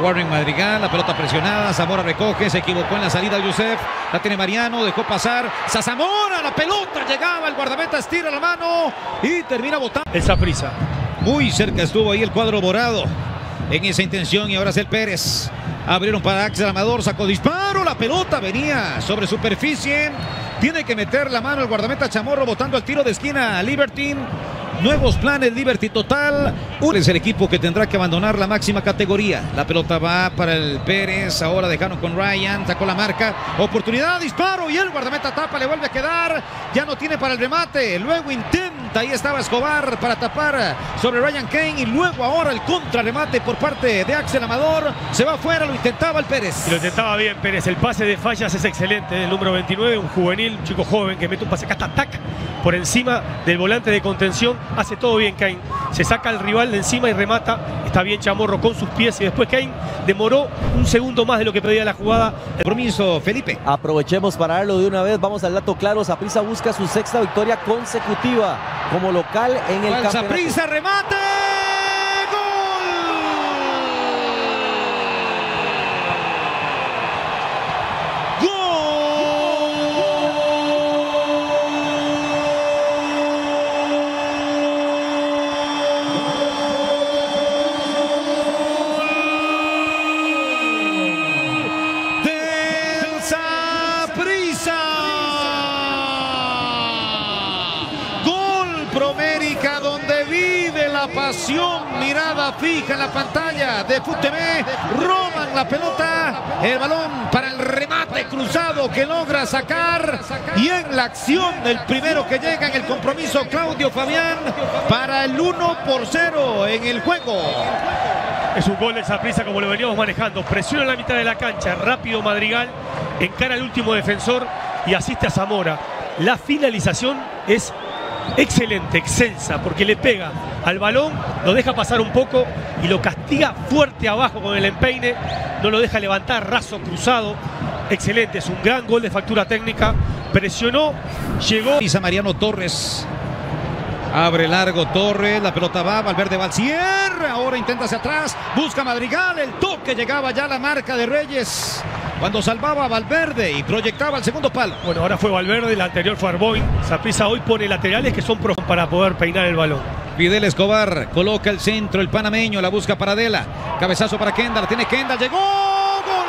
Warren Madrigal, la pelota presionada, Zamora recoge, se equivocó en la salida Yusef, la tiene Mariano, dejó pasar, Zamora, la pelota llegaba, el guardameta estira la mano y termina botando. El Saprissa. Muy cerca estuvo ahí el cuadro morado en esa intención y ahora es el Pérez. Abrieron para Axel Amador, sacó disparo, la pelota venía sobre superficie, tiene que meter la mano el guardameta Chamorro botando al tiro de esquina Liberty. Nuevos planes, Liberty total. Es el equipo que tendrá que abandonar la máxima categoría. La pelota va para el Pérez. Ahora dejaron con Ryan. Sacó la marca. Oportunidad, disparo. Y el guardameta tapa. Le vuelve a quedar. Ya no tiene para el remate. Luego intenta. Ahí estaba Escobar para tapar sobre Ryan Kane. Y luego ahora el contrarremate por parte de Axel Amador. Se va afuera. Lo intentaba el Pérez. Y lo intentaba bien Pérez. El pase de Fallas es excelente. El número 29. Un juvenil, un chico joven que mete un pase tac por encima del volante de contención. Hace todo bien Kane, se saca al rival de encima y remata, está bien Chamorro con sus pies y después Kane demoró un segundo más de lo que pedía la jugada. Compromiso, Felipe. Aprovechemos para darlo de una vez, vamos al dato claro, Saprissa busca su sexta victoria consecutiva como local en el campeonato. Saprissa, remate. Promérica, donde vive la pasión, mirada fija en la pantalla de FUT TV, roban la pelota, el balón para el remate cruzado que logra sacar y en la acción el primero que llega en el compromiso Claudio Fabián para el 1-0 en el juego. Es un gol del Saprissa como lo veníamos manejando, presiona en la mitad de la cancha, rápido Madrigal, encara al último defensor y asiste a Zamora. La finalización es excelente, excelsa, porque le pega al balón, lo deja pasar un poco y lo castiga fuerte abajo con el empeine, no lo deja levantar, raso, cruzado, excelente, es un gran gol de factura técnica, presionó, llegó. Pisa Mariano Torres, abre largo Torres, la pelota va, Valverde va al cierre, ahora intenta hacia atrás, busca Madrigal, el toque, llegaba ya la marca de Reyes. Cuando salvaba a Valverde y proyectaba el segundo palo. Bueno, ahora fue Valverde, el anterior fue Arboin. Saprissa hoy pone laterales que son para poder peinar el balón. Fidel Escobar coloca el centro, el panameño la busca para Adela. Cabezazo para Kendall, tiene Kendall, llegó, gol.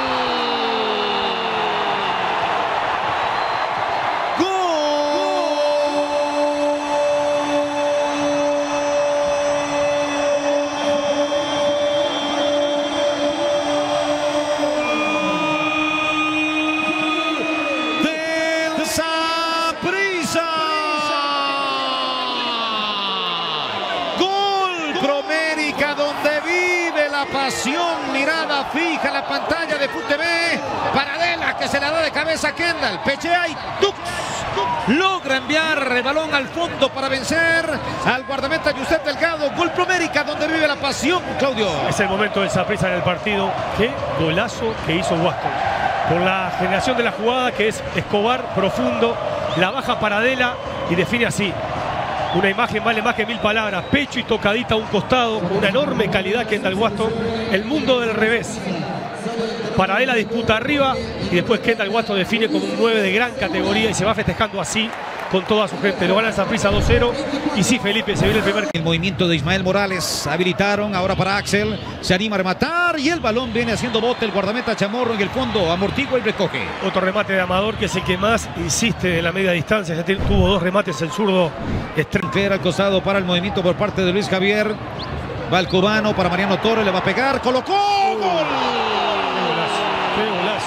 Promérica, donde vive la pasión, mirada fija en la pantalla de FUT TV, para Adela que se la da de cabeza a Kendall, pechea y ¡tuc! Logra enviar el balón al fondo para vencer al guardameta Yusef Delgado. Gol Promérica, donde vive la pasión, Claudio. Es el momento del Saprissa en el partido. Qué golazo que hizo Waston. Por la generación de la jugada que es Escobar, profundo, la baja para Adela y define así. Una imagen vale más que 1000 palabras. Pecho y tocadita a un costado, con una enorme calidad que Kendall Waston. El mundo del revés. Para él la disputa arriba y después Kendall Waston define como un 9 de gran categoría y se va festejando así con toda su gente. Lo gana el Saprissa 2-0 y sí, Felipe, se viene el primer. El movimiento de Ismael Morales, habilitaron ahora para Axel, se anima a rematar y el balón viene haciendo bote, el guardameta Chamorro en el fondo, amortigua y recoge. Otro remate de Amador que es el que más insiste en la media distancia, ya tuvo 2 remates el zurdo. Era al costado para el movimiento por parte de Luis Javier, va el cubano para Mariano Torres, le va a pegar, colocó, gol. Qué golazo.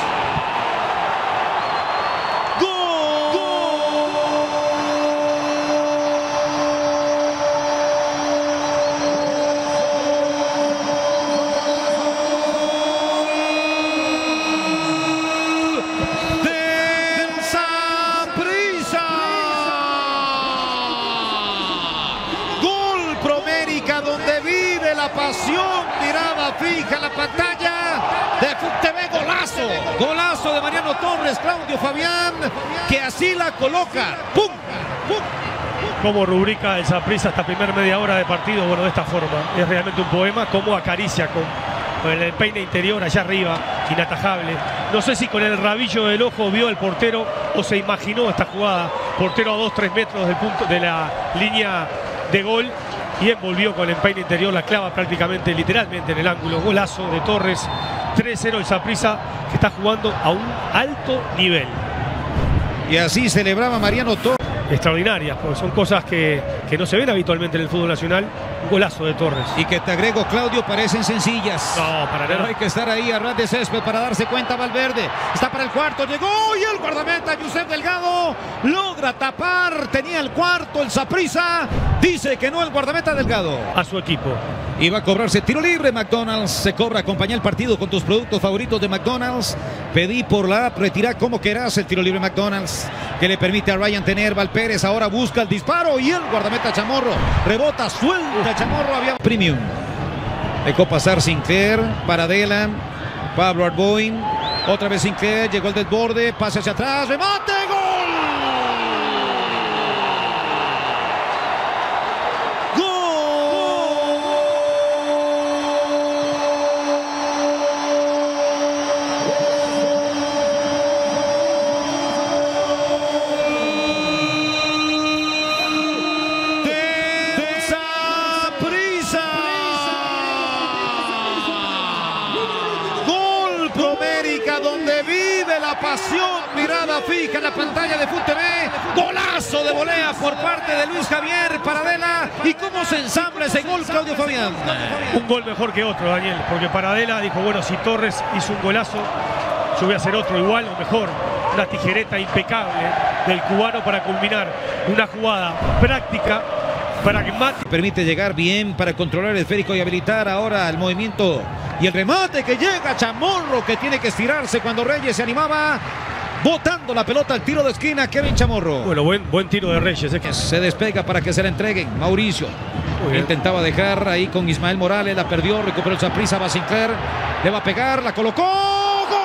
Donde vive la pasión, mirada fija en la pantalla de FUT TV, golazo, golazo de Mariano Torres, Claudio Fabián, que así la coloca, ¡pum! ¡Pum! Cómo rubrica el Saprissa esta primera media hora de partido, bueno, de esta forma, es realmente un poema, cómo acaricia con con el peine interior allá arriba, inatajable. No sé si con el rabillo del ojo vio al portero o se imaginó esta jugada. Portero a 2-3 metros del punto de la línea de gol y envolvió con el peine interior, la clava prácticamente, literalmente en el ángulo. Golazo de Torres. 3-0 el Saprissa, que está jugando a un alto nivel. Y así celebraba Mariano Torres. Extraordinarias, porque son cosas que no se ven habitualmente en el fútbol nacional. Un golazo de Torres. Y que te agrego, Claudio, parecen sencillas. No, para Pero nada. hay que estar ahí a ras de césped para darse cuenta. Valverde está para el cuarto, llegó y el guardameta Yusef Delgado logra tapar. Tenía el cuarto el Saprissa. Dice que no el guardameta Delgado. A su equipo. Iba a cobrarse tiro libre. McDonald's se cobra. Acompaña el partido con tus productos favoritos de McDonald's. Pedí por la app, retira como quieras el tiro libre McDonald's, que le permite a Ryan tener. Valpérez ahora busca el disparo y el guardameta Chamorro rebota, suelta Chamorro. Había premium. Dejó pasar Sinclair, Paradela, Pablo Arboin. Otra vez Sinclair, llegó el desborde, pase hacia atrás, remate, gol. Donde vive la pasión, mirada fija en la pantalla de FUT TV, golazo de volea por parte de Luis Javier Paradela. Y cómo se ensambla ese gol, Claudio Fabián. Un gol mejor que otro, Daniel, porque Paradela dijo, bueno, si Torres hizo un golazo, yo voy a hacer otro igual o mejor. Una tijereta impecable del cubano para culminar una jugada práctica, pragmática. Permite llegar bien para controlar el esférico y habilitar ahora el movimiento y el remate que llega Chamorro, que tiene que estirarse cuando Reyes se animaba, botando la pelota al tiro de esquina. Kevin Chamorro. Bueno, buen tiro de Reyes. Se despega para que se la entreguen. Mauricio intentaba dejar ahí con Ismael Morales, la perdió, recuperó el Saprissa, va Sinclair, le va a pegar, la colocó.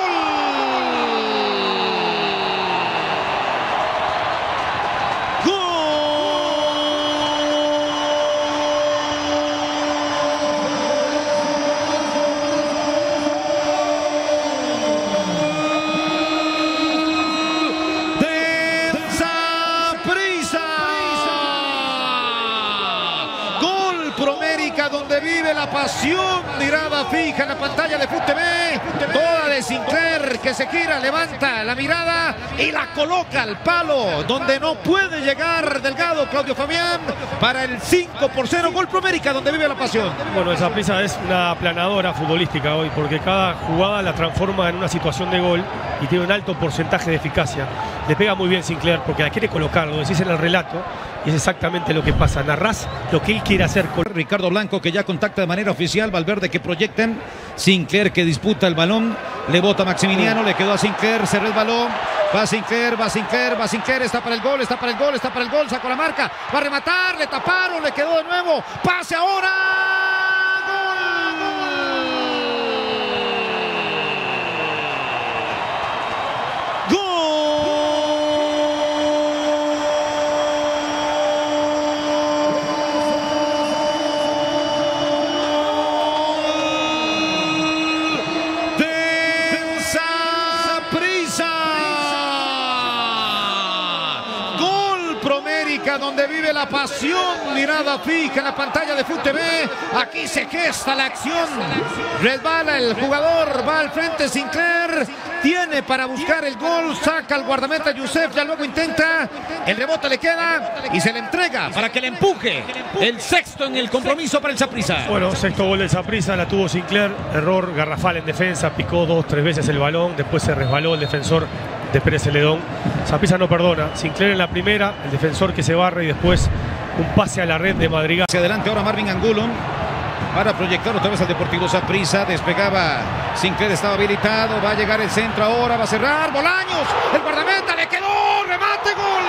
Donde vive la pasión, mirada fija en la pantalla de FUT TV, toda de Sinclair, que se gira, levanta la mirada y la coloca al palo, donde no puede llegar Delgado. Claudio Fabián para el 5-0, gol Pro América, donde vive la pasión. Bueno, esa Saprissa es una aplanadora futbolística hoy, porque cada jugada la transforma en una situación de gol y tiene un alto porcentaje de eficacia. Le pega muy bien Sinclair porque la quiere colocar, lo decís en el relato, y es exactamente lo que pasa. Narrás lo que él quiere hacer con Ricardo Blanco, que ya contacta de manera oficial. Valverde, que proyectan. Sinclair, que disputa el balón, le bota Maximiliano, le quedó a Sinclair, se resbaló. Va Sinclair, va Sinclair, va Sinclair, está para el gol, está para el gol, está para el gol, sacó la marca, va a rematar, le taparon, le quedó de nuevo, pase ahora. Donde vive la pasión, mirada fija en la pantalla de FUT TV. Aquí se gesta la acción. Resbala el jugador, va al frente Sinclair, tiene para buscar el gol, saca al guardameta Yusef, ya luego intenta, el rebote le queda y se le entrega para que le empuje. El sexto en el compromiso para el Saprissa. Bueno, sexto gol del Saprissa, la tuvo Sinclair, error garrafal en defensa, picó 2-3 veces el balón, después se resbaló el defensor de Pérez Celedón. Saprissa no perdona. Sinclair en la primera, el defensor que se barre y después un pase a la red de Madrigal. Hacia adelante ahora Marvin Angulo para proyectar otra vez al Deportivo Saprissa. Despegaba Sinclair, estaba habilitado, va a llegar el centro ahora, va a cerrar Bolaños, el guardameta le quedó, remate, gol.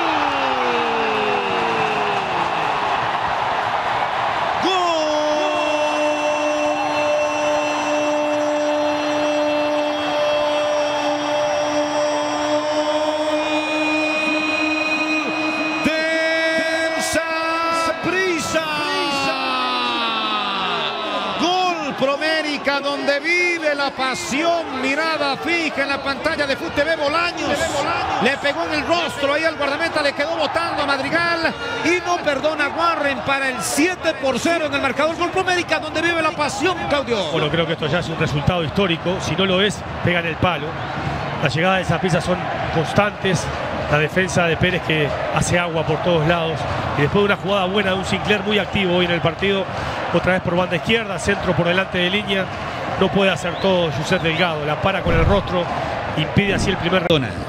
América, donde vive la pasión. Mirada fija en la pantalla de Fut TV. Bolaños le pegó en el rostro ahí al guardameta, le quedó botando a Madrigal y no perdona a Warren para el 7-0 en el marcador. Gol Pro América, donde vive la pasión, Claudio. Bueno, creo que esto ya es un resultado histórico. Si no lo es, pegan el palo. Las llegadas de Saprissa son constantes. La defensa de Pérez que hace agua por todos lados. Y después de una jugada buena de un Sinclair muy activo hoy en el partido, otra vez por banda izquierda, centro por delante de línea. No puede hacer todo José Delgado. La para con el rostro, impide así el primer.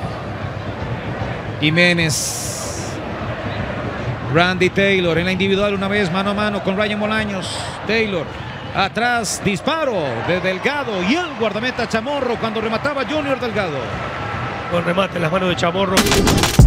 Jiménez. Randy Taylor en la individual una vez mano a mano con Ryan Bolaños. Taylor atrás, disparo de Delgado y el guardameta Chamorro cuando remataba Junior Delgado. Buen remate en las manos de Chamorro.